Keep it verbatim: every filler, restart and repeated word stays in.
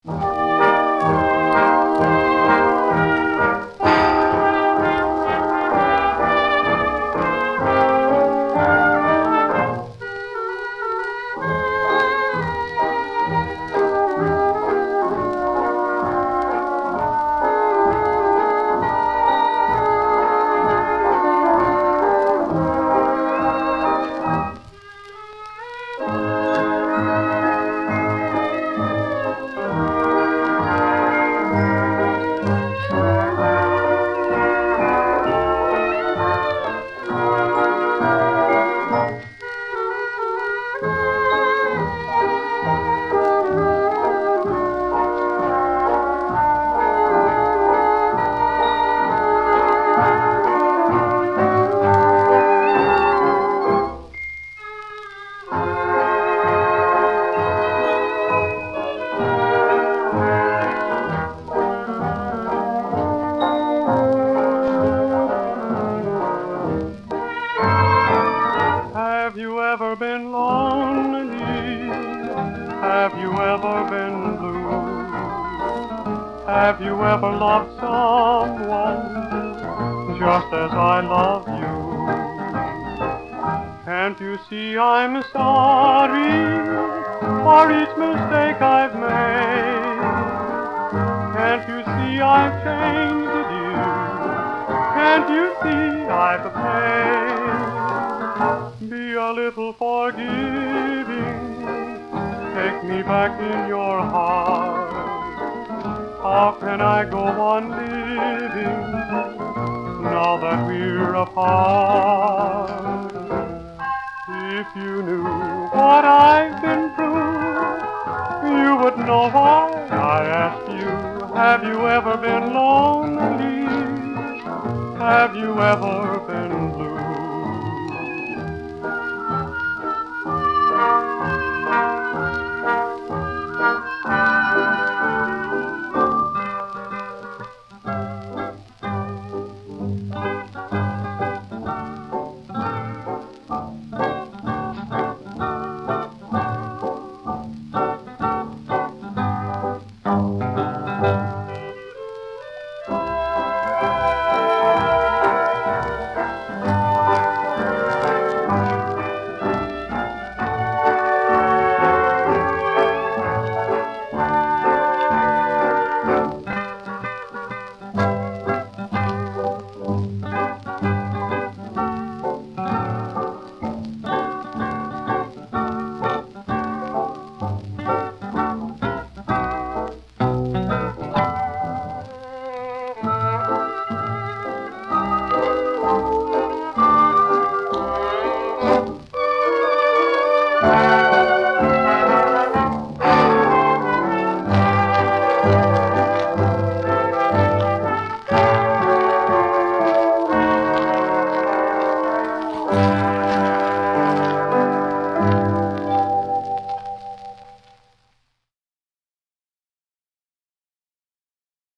Have you ever been lonely? Have you ever been blue? Have you ever loved someone just as I love you? Can't you see I'm sorry for each mistake I've made? Can't you see I've changed you? Can't you see I've paid? Be a little forgiving, take me back in your heart. How can I go on living now that we're apart? If you knew what I've been through, you would know why I ask you, have you ever been lonely? Have you ever